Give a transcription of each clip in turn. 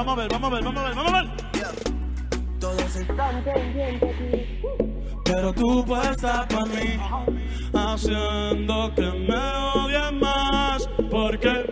vamos a ver. Todos están pendientes de ti. Pero tú puestas para mí, haciendo que me odien más, porque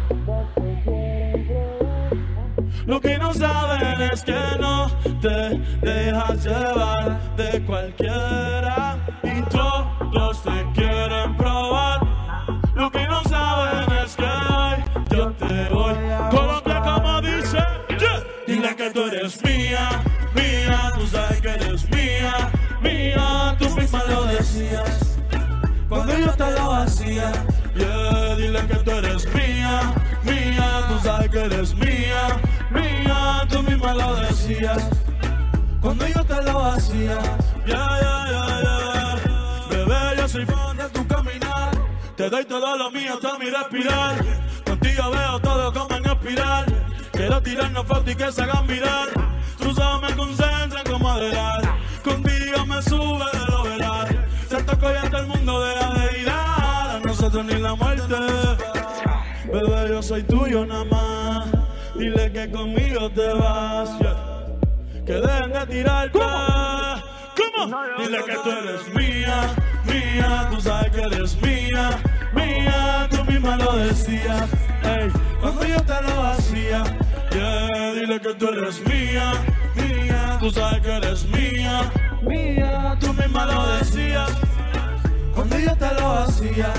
lo que no saben es que no te dejas llevar de cualquiera y todos te quieren probar. Lo que no saben es que hoy yo te voy. Colombia, como dice, yeah. Dile que tú eres mía, mía, tú sabes que eres mía, mía, tú misma lo decías cuando yo te lo hacía. Yeah, dile que tú eres mía, mía, tú sabes que eres mía, mía, tú misma lo decías cuando yo te lo hacía. Yeah. Bebé, yo soy fan de tu caminar, te doy todo lo mío, todo mi respirar. Contigo veo todo como en espiral. Quiero tirarnos fotos y que se hagan mirar. Tus ojos me concentran como adelar. Contigo me sube de lo velar. Se tocó y hasta el mundo deja de girar. A nosotros ni la muerte. Bebé, yo soy tuyo nada más. Dile que conmigo te vas. Yeah. Que dejen de tirarte. ¿Cómo? Dile que tú eres mía, mía. Tú sabes que eres mía, mía. Tú misma lo decías. Ey, cuando yo te lo hacía. Yeah, dile que tú eres mía, mía. Tú sabes que eres mía, mía. Tú misma lo decías cuando yo te lo hacía.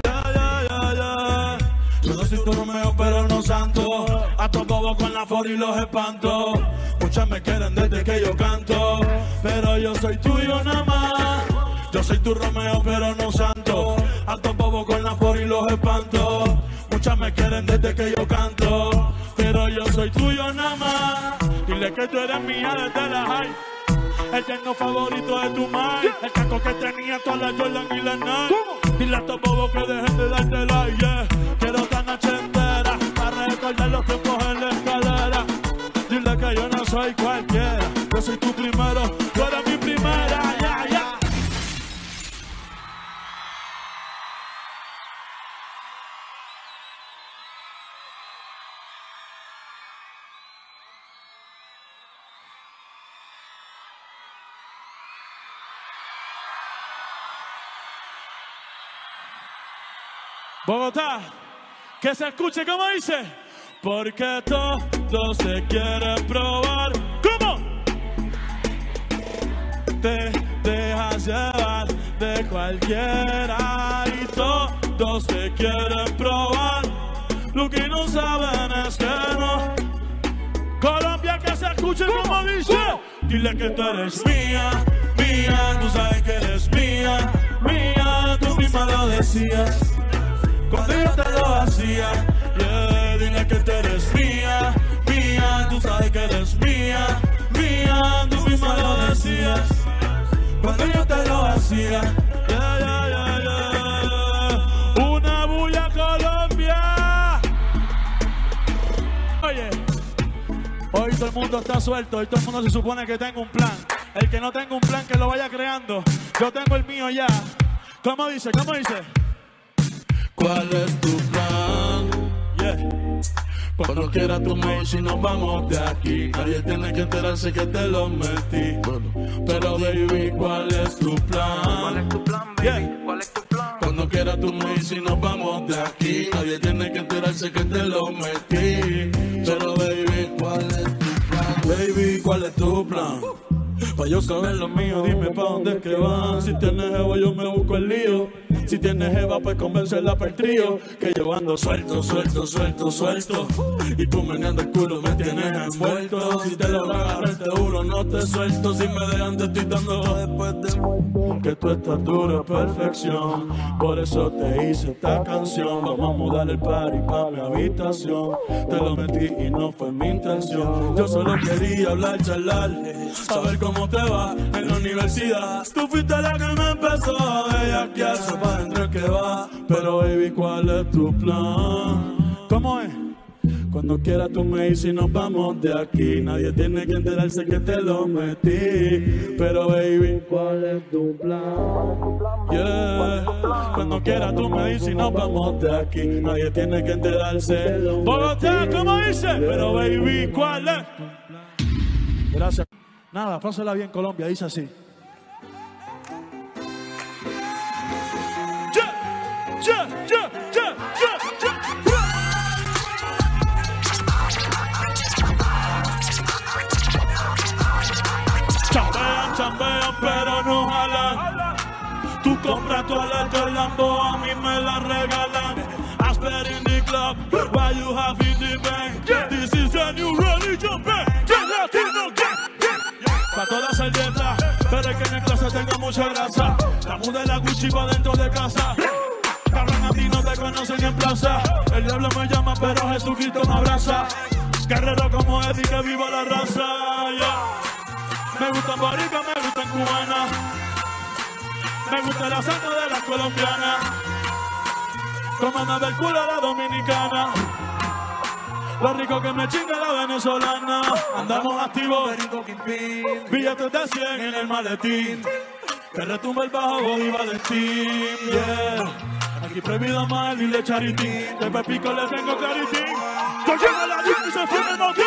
Yo no soy tu Romeo, pero no santo. A tu bobo con la for y los espanto. Muchas me quieren desde que yo canto, pero yo soy tuyo nada más. Yo soy tu Romeo, pero no santo. A tu bobo con la for y los espanto. Muchas me quieren desde que yo canto, pero yo soy tuyo nada más. Dile que tú eres mía desde la high. El lleno favorito de tu madre. El caco que tenía toda la Jordan y la Nike. Dile a estos bobos que dejen de darte la yeah. Quiero esta noche entera para recordar los tiempos en la escalera. Dile que yo no soy cualquiera. Yo soy tu primero, tú eres mi primera. Yeah. Bogotá, que se escuche como dice, porque todos se quieren probar. ¿Cómo? Te dejas llevar de cualquiera y todos se quieren probar. Lo que no saben es que no. Colombia, que se escuche como dice, dile que tú eres mía, mía, tú sabes que eres mía, mía, tú misma lo decías cuando yo te lo hacía. Yeah, dile que tú eres mía, mía, tú sabes que eres mía, mía, tú misma lo decías cuando yo te lo hacía. Yeah. Una bulla, Colombia. Oye, hoy todo el mundo está suelto, hoy todo el mundo se supone que tenga un plan. El que no tenga un plan que lo vaya creando. Yo tengo el mío ya. ¿Cómo dice? ¿Cuál es tu plan? Yeah. Cuando quieras tú me dices y nos vamos de aquí. Nadie tiene que enterarse que te lo metí. Pero baby, ¿cuál es tu plan? ¿Cuál es tu plan, baby? Yeah. ¿Cuál es tu plan? Cuando quieras tú me dices y nos vamos de aquí. Nadie tiene que enterarse que te lo metí. Pero baby, ¿cuál es tu plan? Baby, ¿cuál es tu plan? Pa' yo saber lo mío, dime pa' dónde es que van. Si tienes jeva yo me busco el lío. Si tienes jeva pues convencerla para el trío. Que yo ando suelto. Y tú meneando el culo me tienes envuelto. Si te lo agarras te juro no te suelto. Si me dejan te estoy dando después de muerto. Que tu estatura es perfección. Por eso te hice esta canción. Vamos a mudar el party pa' mi habitación. Te lo metí y no fue mi intención. Yo solo quería hablar, charlar, saber cómo te va en la universidad. Tú fuiste la que me empezó a bellaquear. Sepa dentro que va, pero baby, ¿cuál es tu plan? ¿Cómo es? Cuando quieras tú me dices y nos vamos de aquí. Nadie tiene que enterarse que te lo metí. Pero baby, ¿cuál es tu plan? Yeah. Cuando quieras tú me dices y nos vamos de aquí. Nadie tiene que enterarse. Bogotá, ¿cómo dice? Pero baby, ¿cuál es? Gracias. Nada, pásala bien Colombia, dice así. Chambean, pero no jalan. Tú compras tu alerta el Lambo, a mí me la regalan. I spent in the club, while you have in the bank. This is the new religion, man. Pa' toda servieta, pero es que en el clase tengo mucha grasa. La muda la Gucci pa' dentro de casa. Cabrón, a ti no te conocen en plaza. El diablo me llama, pero Jesucristo me abraza. Guerrero como Eddie, que viva la raza, yeah. Me gustan boricua, me gustan cubana. Me gusta la sangre de las colombianas. Como me ve el culo la dominicana. Lo rico que me chinga la venezolana. Andamos activos, billetes de 100 en el maletín. Que retumba el bajo y Valentín, yeah. Aquí prohibido mal y le charitín. De Pepico le tengo claritín. Yo llego a la disco y se fue el motín.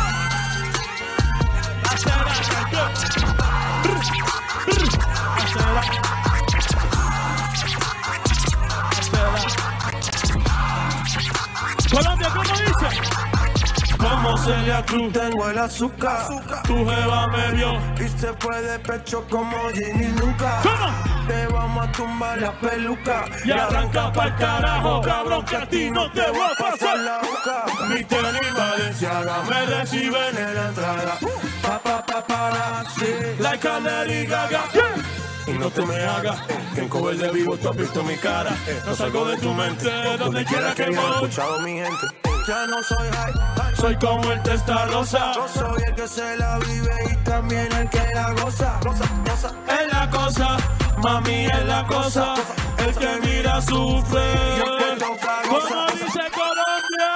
Colombia, ¿cómo dice? Como Celia Cruz, tengo el azúcar. Tu jeva me vio Y se fue de pecho como Ginny nunca. ¿Cómo? Te vamos a tumbar la peluca Y arranca pa'l carajo, cabrón, que a ti no te voy a pasar la boca. Mi tenis Valenciaga me reciben En la entrada para sí. like a Lady Gaga, yeah. Y no te me hagas que en cover de vivo tú has visto mi cara. No salgo de tu mente, donde quiera que he voy. escuchado mi gente. Ya no soy high, Soy como el Testarossa. yo soy el que se la vive y también el que la goza. Es la cosa, mami, es la cosa. El que mira sufre. Como dice Colombia.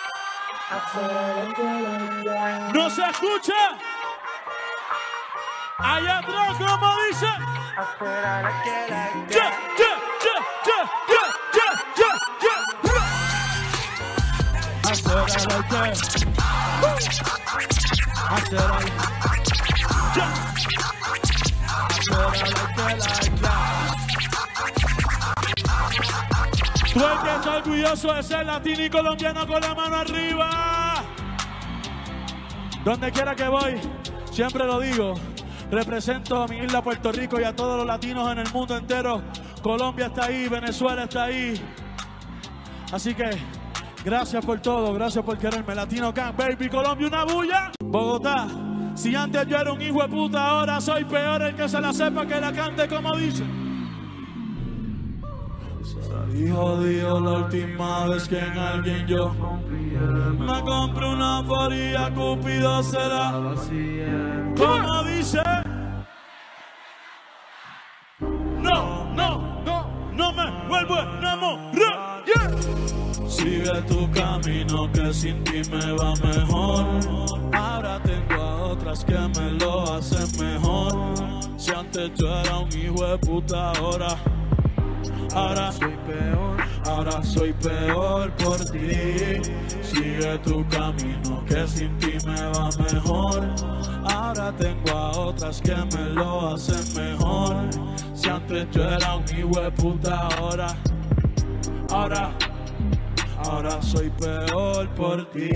No se escucha. Allá atrás, como dice. Tú el que está orgulloso de ser latino y colombiano con la mano arriba. Donde quiera que voy, siempre lo digo. Represento a mi isla Puerto Rico y a todos los latinos en el mundo entero. Colombia está ahí, Venezuela está ahí. Así que gracias por todo, gracias por quererme. Latino Camp, baby, Colombia, una bulla. Bogotá, si antes yo era un hijo de puta, ahora soy peor. El que se la sepa que la cante como dice. Salí jodido la última vez que en alguien yo me compré una foría, Cupido será. ¿Cómo dice? No me vuelvo a enamorar, yeah. Sigue tu camino que sin ti me va mejor. Ahora tengo a otras que me lo hacen mejor. Si antes yo era un hijo de puta, ahora soy peor por ti. Sigue tu camino que sin ti me va mejor. Ahora tengo a otras que me lo hacen mejor. Si antes yo era un hijo de puta, ahora soy peor por ti.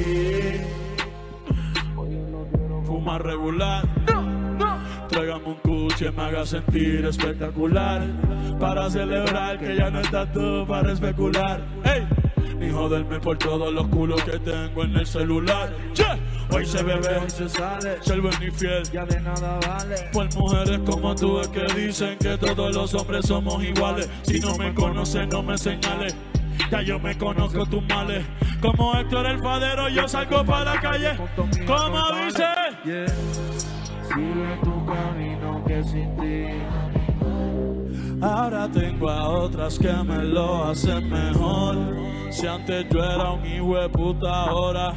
Fuma regular. Tráigame un cuche, me haga sentir espectacular. Para celebrar que ya no estás tú para especular. Hey, ni joderme por todos los culos que tengo en el celular. Yeah. Hoy se bebe, hoy se sale, ser bueno y fiel, ya de nada vale. Por mujeres como tú es que dicen que todos los hombres somos iguales. Si no me conoces, no me señales. Ya yo me conozco tus males. Como Héctor el Padero, yo salgo para la calle. Como dice, yeah. Sigue tu camino que sin ti Ahora tengo a otras que me lo hacen mejor. Si antes yo era un hijo de puta, ahora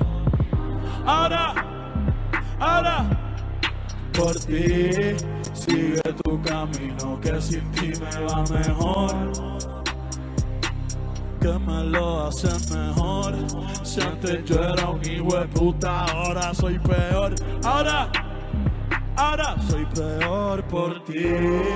por ti sigue tu camino, que sin ti me va mejor, que me lo hacen mejor. Si antes yo era un hijo de puta, ahora soy peor. Ahora soy peor por ti.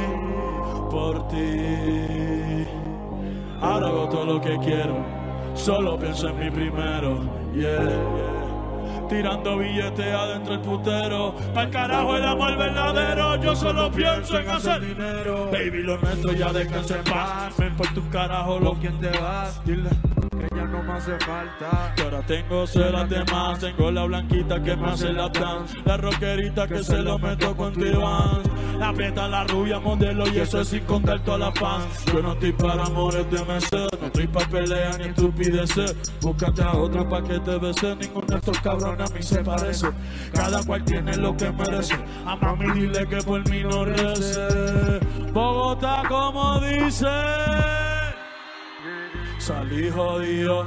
Ahora hago todo lo que quiero, solo pienso en mí primero. Tirando billetes adentro el putero. Pa'l carajo el amor verdadero, yo solo pienso en hacer dinero. Baby, lo nuestro ya descansa en paz. Me importa un carajo lo quien te vas. Dile Que ya no me hace falta. que ahora tengo ceras de más. Tengo la blanquita que me hace la dance, la rockerita que se lo meto con T-Vans, la prieta, la rubia, modelo, y eso es sin contar todas las fans. Yo no estoy para amores de meses, no estoy para peleas ni estupideces. Búscate a otra pa' que te bese. Ninguno de estos cabrones a mí se parece. Cada cual tiene lo que merece. A mami dile que por mí no rece. Bogotá, como dice, salí jodido.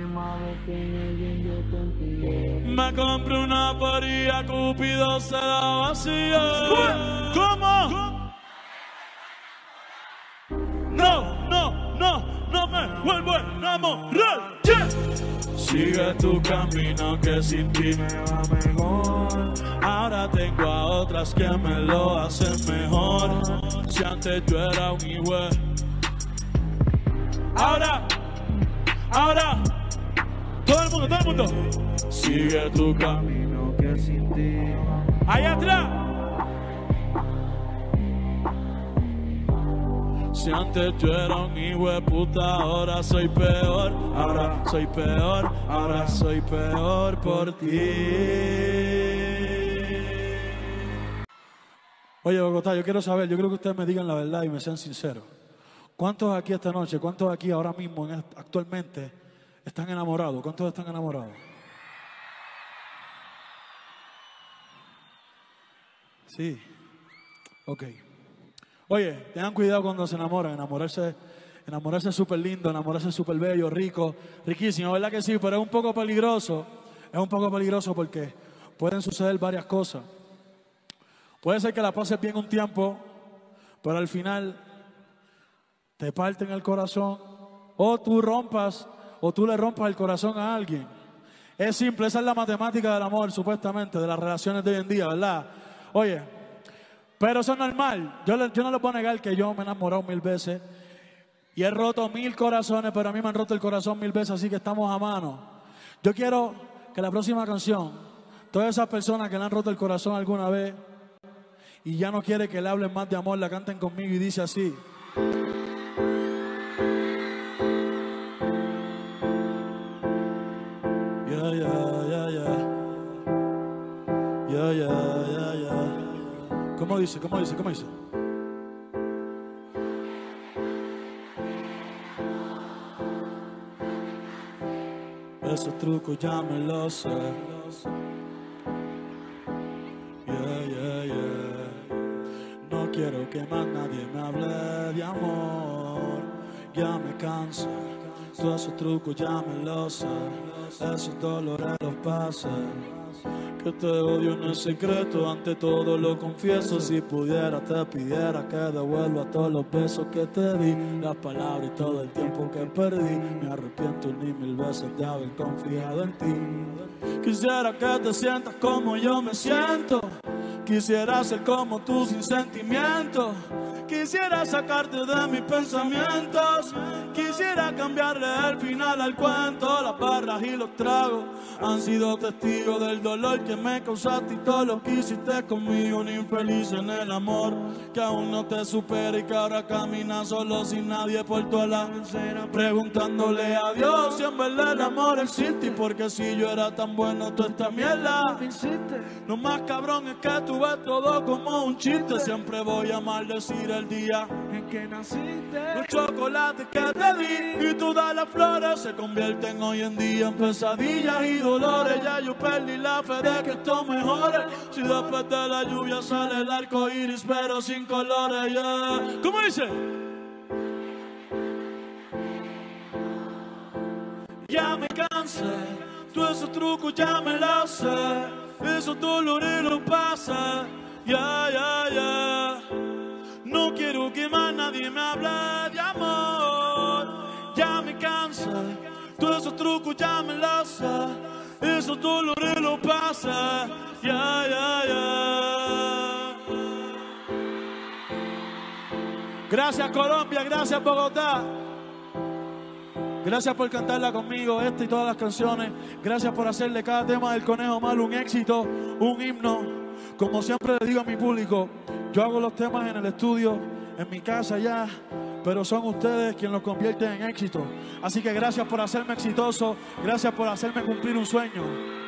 Me compré una parilla, Cupido se la vacía. ¿Cómo? No me vuelvo a enamorar. Sigue tu camino, que sin ti me va mejor. Ahora tengo a otras que me lo hacen mejor. Si antes yo era un hijo. Ahora, todo el mundo, sigue tu camino, que sin ti. Allá atrás. Si antes yo era un hijo de puta, ahora soy peor, ahora soy peor por ti. Oye, Bogotá, yo quiero saber, yo creo que ustedes me digan la verdad y me sean sinceros. ¿Cuántos aquí esta noche, cuántos aquí ahora mismo, actualmente, están enamorados? ¿Cuántos están enamorados? Sí. Ok. Oye, tengan cuidado cuando se enamoran. Enamorarse es súper lindo, enamorarse es súper bello, rico, riquísimo, ¿verdad que sí? Pero es un poco peligroso. Es un poco peligroso porque pueden suceder varias cosas. Puede ser que la pases bien un tiempo, pero al final te parten el corazón, o tú le rompas el corazón a alguien. Es simple, esa es la matemática del amor, supuestamente, de las relaciones de hoy en día, ¿verdad? Oye, pero eso es normal. Yo no les voy a negar que yo me he enamorado 1000 veces y he roto 1000 corazones, pero a mí me han roto el corazón 1000 veces, así que estamos a mano. Yo quiero que la próxima canción, todas esas personas que le han roto el corazón alguna vez y ya no quiere que le hablen más de amor, la canten conmigo y dice así. ¿Cómo dice? Esos trucos ya me los sé. No quiero que más nadie me hable de amor. Ya me canso. Todos esos trucos ya me los sé. Esos dolores los pasé. Que te odio en el secreto, ante todo lo confieso. Si pudiera te pidiera que devuelva todos los besos que te di, las palabras y todo el tiempo que perdí. Me arrepiento ni 1000 veces de haber confiado en ti. Quisiera que te sientas como yo me siento. Quisiera ser como tú sin sentimientos. Quisiera sacarte de mis pensamientos. Quisiera cambiarle el final al cuento. Las barras y los tragos han sido testigos del dolor que me causaste y todo lo que hiciste conmigo. Un infeliz en el amor que aún no te supera y que ahora camina solo sin nadie por toda la acera, preguntándole a Dios si en verdad el amor existe. Y porque si yo era tan bueno, tú esta mierda me hiciste. Lo más cabrón es que tú ves todo como un chiste. Siempre voy a maldecir el día en que naciste. Los chocolates que te di y todas las flores se convierten hoy en día en pesadillas y dolores. Ya yo perdí la fe de que esto mejore. Si después de la lluvia sale el arco iris pero sin colores, yeah. ¿Cómo dice? Ya me cansé, todos esos trucos ya me los sé. Esos dolores los pasa, ya. No quiero que más nadie me hable de amor. Ya me cansé, todos esos trucos ya me los sé. Esos dolores los pasa, ya. Gracias Colombia, gracias Bogotá. Gracias por cantarla conmigo, esta y todas las canciones. Gracias por hacerle cada tema del Conejo Malo un éxito, un himno. Como siempre le digo a mi público, yo hago los temas en el estudio, en mi casa ya, pero son ustedes quienes los convierten en éxito. Así que gracias por hacerme exitoso, gracias por hacerme cumplir un sueño.